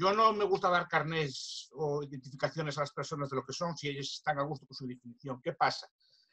yo no me gusta dar carnés o identificaciones a las personas de lo que son si ellos están a gusto con su definición. ¿Qué pasa?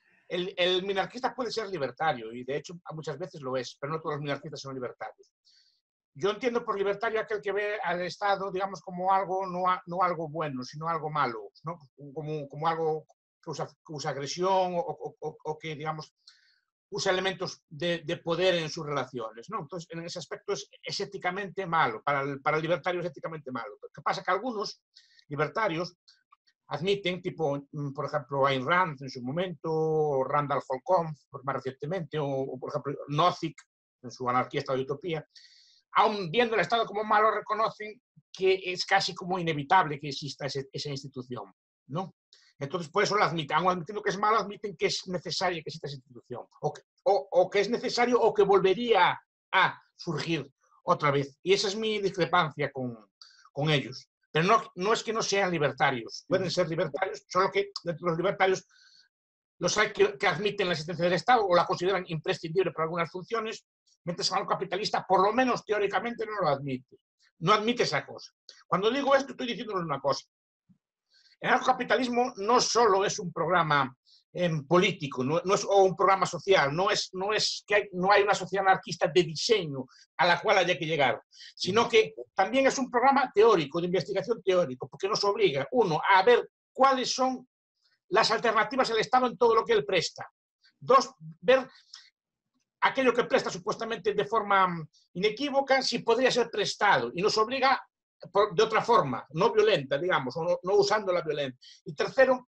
El minarquista puede ser libertario y de hecho muchas veces lo es, pero no todos los minarquistas son libertarios. Yo entiendo por libertario aquel que ve al Estado, digamos, como algo, no algo bueno, sino algo malo, ¿no? Como algo que usa agresión o que, digamos, usa elementos de poder en sus relaciones, ¿no? Entonces, en ese aspecto es éticamente malo, para el libertario es éticamente malo. ¿Qué pasa? Que algunos libertarios admiten, tipo, por ejemplo, Ayn Rand en su momento, o Randall Holcomb, más recientemente, o por ejemplo, Nozick en su Anarquía, Estado y Utopía, aun viendo el Estado como malo, reconocen que es casi como inevitable que exista esa institución, ¿no? Entonces, por eso lo admiten, aun admitiendo que es malo, admiten que es necesario que exista esa institución, o que es necesario o que volvería a surgir otra vez. Y esa es mi discrepancia con ellos. Pero no es que no sean libertarios, pueden ser libertarios, solo que dentro de los libertarios los hay que admiten la existencia del Estado o la consideran imprescindible para algunas funciones, mientras que el capitalista, por lo menos teóricamente, no lo admite. No admite esa cosa. Cuando digo esto, estoy diciéndoles una cosa. El anarcocapitalismo no solo es un programa político, no es, o un programa social, no es que no hay una sociedad anarquista de diseño a la cual haya que llegar, sino que también es un programa teórico, de investigación teórico, porque nos obliga, uno, a ver cuáles son las alternativas al Estado en todo lo que él presta. Dos, ver aquello que presta supuestamente de forma inequívoca, si podría ser prestado, y nos obliga de otra forma, no violenta, digamos, o no usando la violencia. Y tercero,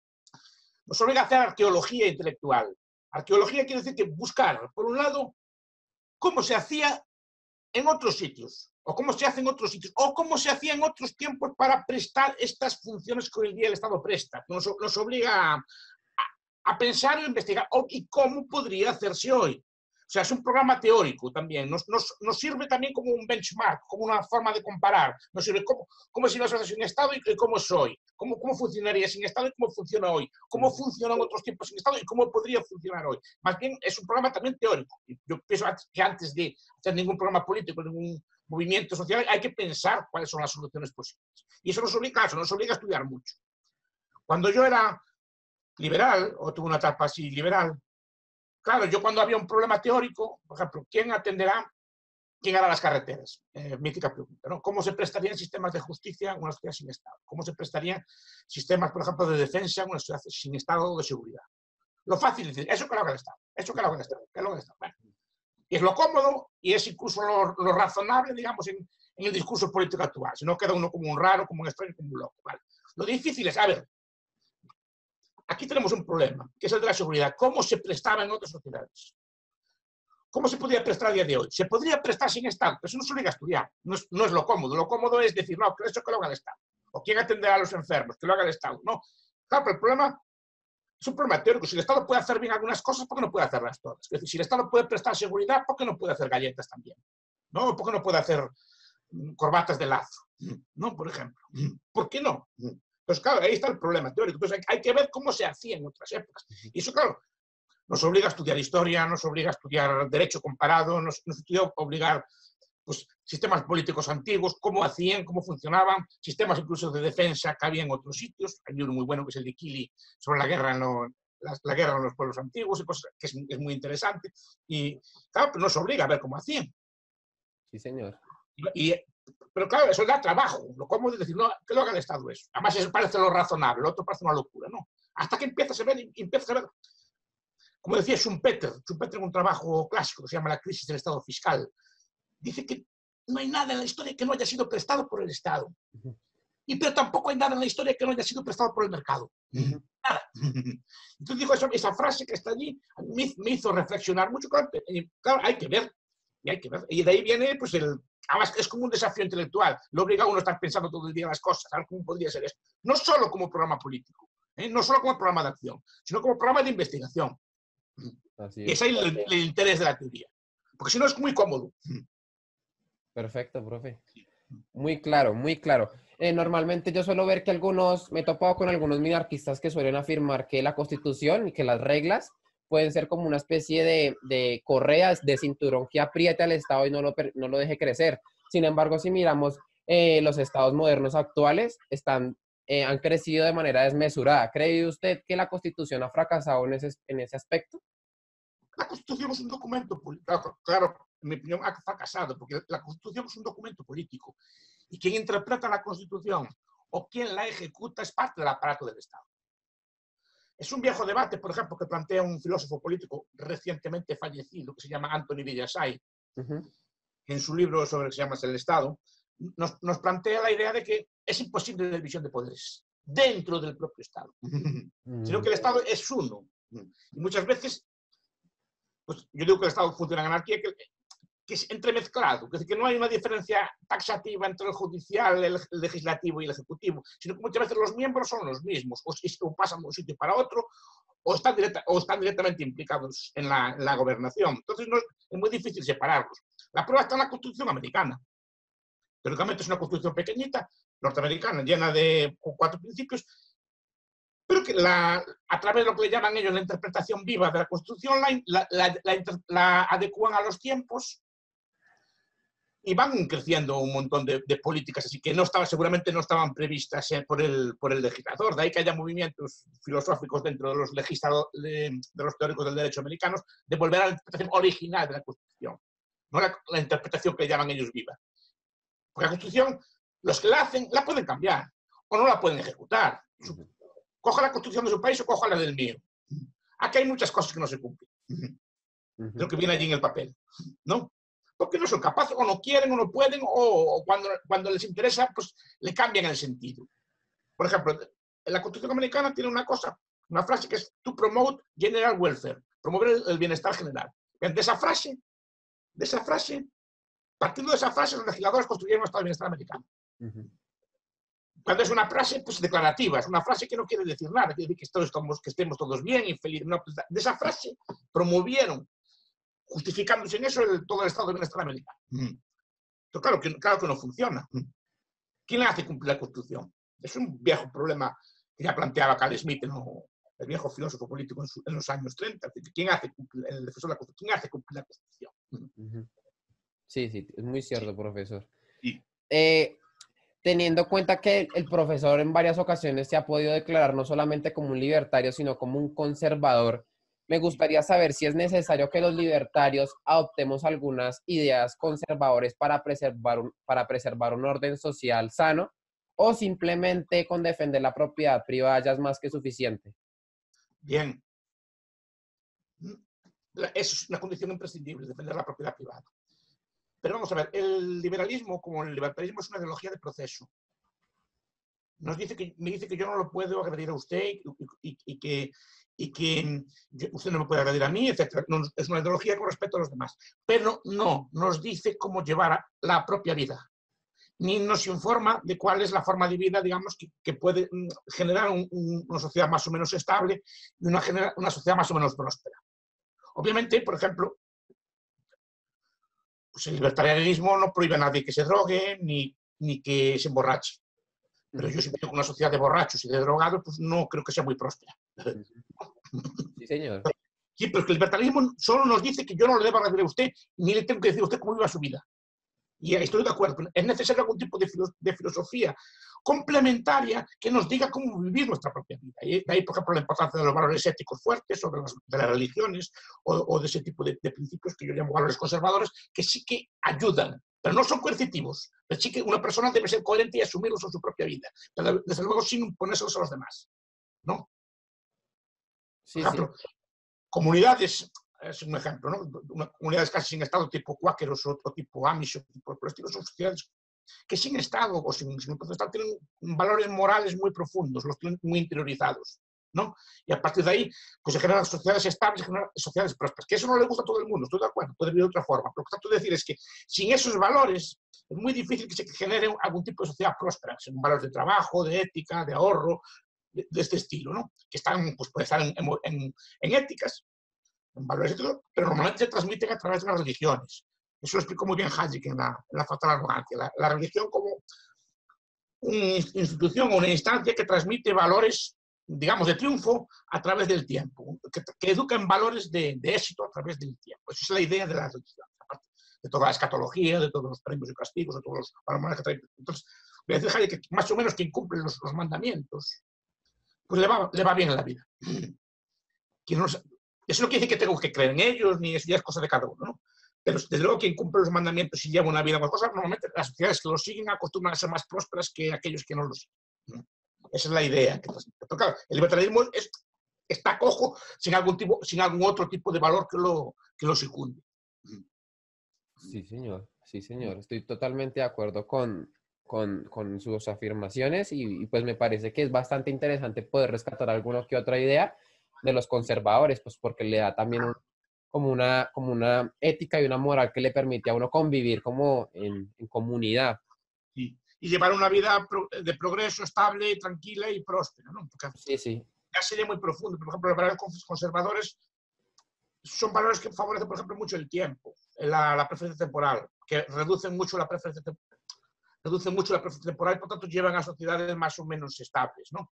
nos obliga a hacer arqueología intelectual. Arqueología quiere decir que buscar, por un lado, cómo se hacía en otros sitios, o cómo se hace en otros sitios, o cómo se hacía en otros tiempos para prestar estas funciones que hoy en día el Estado presta. Nos obliga a pensar o investigar, y cómo podría hacerse hoy. O sea, es un programa teórico también, nos sirve también como un benchmark, como una forma de comparar, nos sirve cómo es si nos hace sin Estado y cómo es hoy, cómo funcionaría sin Estado y cómo funciona hoy, cómo funcionan otros tiempos sin Estado y cómo podría funcionar hoy. Más bien es un programa también teórico. Yo pienso que antes de hacer ningún programa político, ningún movimiento social, hay que pensar cuáles son las soluciones posibles. Y eso nos obliga a estudiar mucho. Cuando yo era liberal, o tuve una etapa así liberal, claro, yo cuando había un problema teórico, por ejemplo, ¿quién hará las carreteras? Mítica pregunta, ¿no? ¿Cómo se prestarían sistemas de justicia en una sociedad sin Estado? ¿Cómo se prestarían sistemas, por ejemplo, de defensa en una sociedad sin Estado o de seguridad? Lo fácil es decir, eso que lo haga el Estado, eso que lo haga el Estado, que lo haga el Estado. Bueno, y es lo cómodo y es incluso lo razonable, digamos, en el discurso político actual. Si no, queda uno como un raro, como un extraño, como un loco. ¿Vale? Lo difícil es, a ver, aquí tenemos un problema, que es el de la seguridad. ¿Cómo se prestaba en otras sociedades? ¿Cómo se podría prestar a día de hoy? Se podría prestar sin Estado, pero eso no se obliga a estudiar. No es lo cómodo. Lo cómodo es decir, no, que eso que lo haga el Estado. ¿O quién atenderá a los enfermos? Que lo haga el Estado. No. Claro, pero el problema es un problema teórico. Si el Estado puede hacer bien algunas cosas, ¿por qué no puede hacerlas todas? Es decir, si el Estado puede prestar seguridad, ¿por qué no puede hacer galletas también? ¿No? ¿Por qué no puede hacer corbatas de lazo? ¿No? Por ejemplo. ¿Por qué no? Pues claro, ahí está el problema teórico. Entonces hay que ver cómo se hacía en otras épocas. Y eso, claro, nos obliga a estudiar historia, nos obliga a estudiar derecho comparado, nos obliga a obligar pues, sistemas políticos antiguos, cómo hacían, cómo funcionaban, sistemas incluso de defensa que había en otros sitios. Hay uno muy bueno que es el de Kili sobre la guerra en los pueblos antiguos, y cosas que es muy interesante. Y claro, pues nos obliga a ver cómo hacían. Sí, señor. Pero claro, eso da trabajo. Lo cómodo es decir, no, que lo haga el Estado eso. Además, eso parece lo razonable, lo otro parece una locura, ¿no? Hasta que empiezas a ver, como decía Schumpeter en un trabajo clásico que se llama La crisis del Estado fiscal, dice que no hay nada en la historia que no haya sido prestado por el Estado. Pero tampoco hay nada en la historia que no haya sido prestado por el mercado. Nada. Entonces dijo esa frase que está allí, me hizo reflexionar mucho. Claro, hay que ver. Y de ahí viene, pues, además es como un desafío intelectual. Lo obliga a uno a estar pensando todo el día las cosas, a ver cómo podría ser esto. No solo como programa político, no solo como programa de acción, sino como programa de investigación. Así Y es. ese es el interés de la teoría. Porque si no es muy cómodo. Perfecto, profe. Muy claro, muy claro. Normalmente yo suelo ver que me he topado con algunos minarquistas que suelen afirmar que la Constitución y que las reglas pueden ser como una especie de correas de cinturón que apriete al Estado y no lo deje crecer. Sin embargo, si miramos los estados modernos actuales han crecido de manera desmesurada. ¿Cree usted que la Constitución ha fracasado en ese aspecto? La Constitución es un documento político, claro, en mi opinión ha fracasado, porque la Constitución es un documento político y quien interpreta la Constitución o quien la ejecuta es parte del aparato del Estado. Es un viejo debate, por ejemplo, que plantea un filósofo político recientemente fallecido, que se llama Anthony Villasay, que en su libro sobre el que se llama El Estado, nos plantea la idea de que es imposible la división de poderes dentro del propio Estado, sino que el Estado es uno. Y muchas veces, pues yo digo que el Estado funciona en anarquía, que es entremezclado, que no hay una diferencia taxativa entre el judicial, el legislativo y el ejecutivo, sino que muchas veces los miembros son los mismos, o pasan de un sitio para otro, o están directamente implicados en la gobernación. Entonces es muy difícil separarlos. La prueba está en la Constitución americana. Teóricamente es una Constitución pequeñita, norteamericana, llena de 4 principios, pero que a través de lo que le llaman ellos la interpretación viva de la Constitución, la adecúan a los tiempos y van creciendo un montón de políticas, así que seguramente no estaban previstas por el legislador. De ahí que haya movimientos filosóficos dentro de los teóricos del derecho americanos de volver a la interpretación original de la Constitución, no la interpretación que llaman ellos viva. Porque la Constitución, los que la hacen, la pueden cambiar o no la pueden ejecutar. Coja la Constitución de su país o coja la del mío. Aquí hay muchas cosas que no se cumplen. Lo que viene allí en el papel, ¿no? Porque no son capaces, o no quieren, o no pueden, o cuando les interesa, pues le cambian el sentido. Por ejemplo, la Constitución americana tiene una frase que es to promote general welfare, promover el bienestar general. De esa frase, partiendo de esa frase, los legisladores construyeron un Estado de bienestar americano. Cuando es una frase pues, declarativa, es una frase que no quiere decir nada, quiere decir que estemos todos bien y felices. No, pues, de esa frase promovieron, justificándose en eso, todo el Estado de bienestar americano. Pero claro que no funciona. ¿Quién hace cumplir la Constitución? Es un viejo problema que ya planteaba Carl Schmitt, el viejo filósofo político en los años 30. ¿Quién hace cumplir, el defensor de la Constitución? ¿Quién hace cumplir la Constitución? Sí, es muy cierto, profesor. Sí. Teniendo en cuenta que el profesor en varias ocasiones se ha podido declarar no solamente como un libertario, sino como un conservador, me gustaría saber si es necesario que los libertarios adoptemos algunas ideas conservadoras para preservar un orden social sano, o simplemente con defender la propiedad privada ya es más que suficiente. Bien. Es una condición imprescindible, defender la propiedad privada. Pero vamos a ver, el liberalismo, como el libertarismo, es una ideología de proceso. Me dice que yo no lo puedo agredir a usted y que usted no me puede agredir a mí, etc. No, es una ideología con respecto a los demás. Pero no nos dice cómo llevar la propia vida, ni nos informa de cuál es la forma de vida, digamos, que puede generar una sociedad más o menos estable y una sociedad más o menos próspera. Obviamente, por ejemplo, pues el libertarianismo no prohíbe a nadie que se drogue ni que se emborrache. Pero yo si veo una sociedad de borrachos y de drogados, pues no creo que sea muy próspera. Sí, señor. Sí, pero es que el libertarianismo solo nos dice que yo no le debo agredir a usted, ni le tengo que decir a usted cómo viva su vida. Y estoy de acuerdo. Es necesario algún tipo de filosofía complementaria que nos diga cómo vivir nuestra propia vida. Y de ahí, por ejemplo, la importancia de los valores éticos fuertes, o de las religiones, o de ese tipo de principios que yo llamo valores conservadores, que sí que ayudan, pero no son coercitivos. Pero sí que una persona debe ser coherente y asumirlos en su propia vida, pero desde luego sin imponérselos a los demás, ¿no? Sí, por ejemplo, comunidades, es un ejemplo, ¿no? Comunidades casi sin Estado, tipo cuáqueros o tipo Amish, por el estilo, son sociedades que sin Estado o sin Estado tienen valores morales muy profundos, los tienen muy interiorizados, ¿no? Y a partir de ahí, pues se generan sociedades estables, generan sociedades prósperas. Que eso no le gusta a todo el mundo, estoy de acuerdo, puede vivir de otra forma. Pero lo que trato de decir es que sin esos valores es muy difícil que se genere algún tipo de sociedad próspera, son valores de trabajo, de ética, de ahorro, de este estilo, ¿no? Que están, pues puede estar en éticas, en valores éticos, pero normalmente se transmiten a través de las religiones. Eso lo explicó muy bien Hayek en la Fatal Arrogancia. La religión como una institución o una instancia que transmite valores, digamos, de triunfo a través del tiempo, que educa en valores de éxito a través del tiempo. Esa es la idea de la religión. de toda la escatología, de todos los premios y castigos, de todos los valores que trae. Entonces, voy a decir Hayek que más o menos quien cumple los mandamientos, pues le va bien en la vida. Eso no quiere decir que tengo que creer en ellos, ni eso ya es cosa de cada uno, ¿no? Pero desde luego quien cumple los mandamientos y lleva una vida con cosas, normalmente las sociedades que los siguen acostumbran a ser más prósperas que aquellos que no los siguen, ¿no? Esa es la idea. Pero claro, el libertarianismo está cojo sin algún otro tipo de valor que lo secunde. Sí, señor. Sí, señor. Estoy totalmente de acuerdo con sus afirmaciones y pues me parece que es bastante interesante poder rescatar alguna que otra idea de los conservadores, pues porque le da también como una ética y una moral que le permite a uno convivir como en comunidad. Sí. Y llevar una vida de progreso estable, tranquila y próspera, ¿no? Porque Sí, sí. ya sería muy profundo. Por ejemplo, los valores conservadores son valores que favorecen, por ejemplo, mucho el tiempo, la preferencia temporal, que reducen mucho la preferencia temporal y, por tanto, llevan a sociedades más o menos estables, ¿no?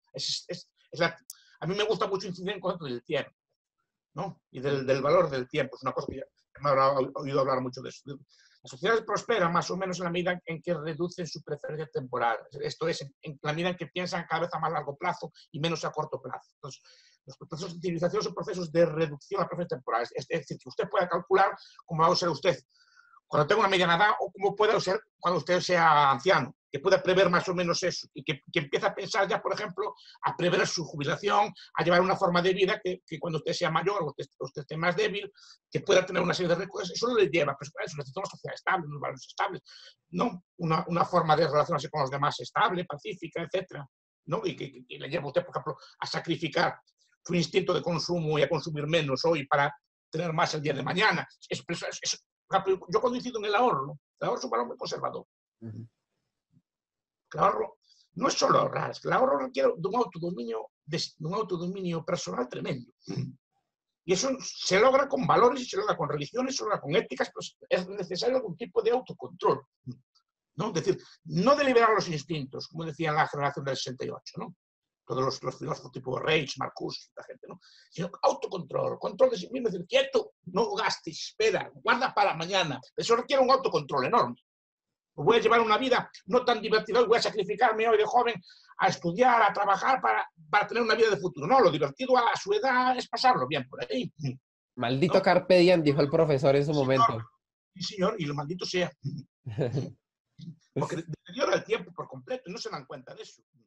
A mí me gusta mucho incidir en el concepto del tiempo, ¿no? Y del valor del tiempo. Es una cosa que me habrá oído hablar mucho de eso. Las sociedades prosperan más o menos en la medida en que reducen su preferencia temporal. Esto es, en la medida en que piensan cada vez a más largo plazo y menos a corto plazo. Entonces, los procesos de civilización son procesos de reducción a la preferencia temporal. Es decir, que usted pueda calcular cómo va a ser usted cuando tenga una mediana edad o cómo pueda ser cuando usted sea anciano, que pueda prever más o menos eso y que empiece a pensar ya, por ejemplo, a prever su jubilación, a llevar una forma de vida que cuando usted sea mayor o usted esté más débil, que pueda tener una serie de recursos. Eso no le lleva, pues para eso necesita una sociedad estable, unos valores estables, ¿no? Una forma de relacionarse con los demás estable, pacífica, etcétera, ¿no? Y que le lleva a usted, por ejemplo, a sacrificar su instinto de consumo y a consumir menos hoy para tener más el día de mañana. Yo coincido en el ahorro. El ahorro es un valor muy conservador. El ahorro no es solo ahorrar, es que el ahorro requiere de un autodominio personal tremendo. Y eso se logra con valores, se logra con religiones, se logra con éticas, pero es necesario algún tipo de autocontrol, ¿no? Es decir, no deliberar los instintos, como decía la generación del 68, ¿no? Todos los filósofos tipo Reich, Marcuse, esta gente, ¿no? Sino autocontrol, control de sí mismo, decir, quieto, no gastes, espera, guarda para mañana. Eso requiere un autocontrol enorme. Voy a llevar una vida no tan divertida, voy a sacrificarme hoy de joven a estudiar, a trabajar para tener una vida de futuro. No, lo divertido a su edad es pasarlo bien por ahí. Maldito ¿No? Carpe Diem, dijo el profesor en su momento. Sí, señor, y lo maldito sea. Porque deteriora el tiempo por completo y no se dan cuenta de eso.